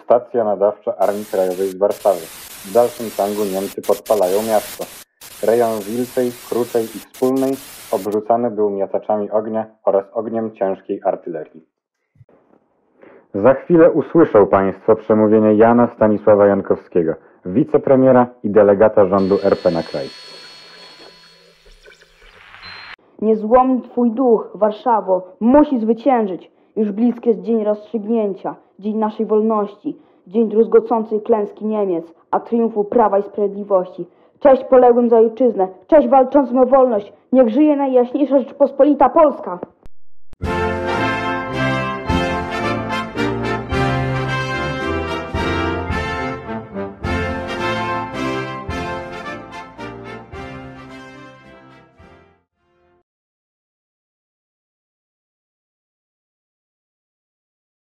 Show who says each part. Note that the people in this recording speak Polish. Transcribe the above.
Speaker 1: Stacja nadawcza Armii Krajowej z Warszawy. W dalszym ciągu Niemcy podpalają miasto. Rejon Wilczej, Kruczej i Wspólnej obrzucany był miotaczami ognia oraz ogniem ciężkiej artylerii. Za chwilę usłyszą Państwo przemówienie Jana Stanisława Jankowskiego, wicepremiera i delegata rządu RP na kraj.
Speaker 2: Niezłomny Twój duch, Warszawo, musi zwyciężyć. Już bliski jest dzień rozstrzygnięcia, dzień naszej wolności, dzień druzgocącej klęski Niemiec, a triumfu Prawa i Sprawiedliwości. Cześć poległym za ojczyznę, cześć walczącym o wolność, niech żyje Najjaśniejsza Rzeczpospolita Polska!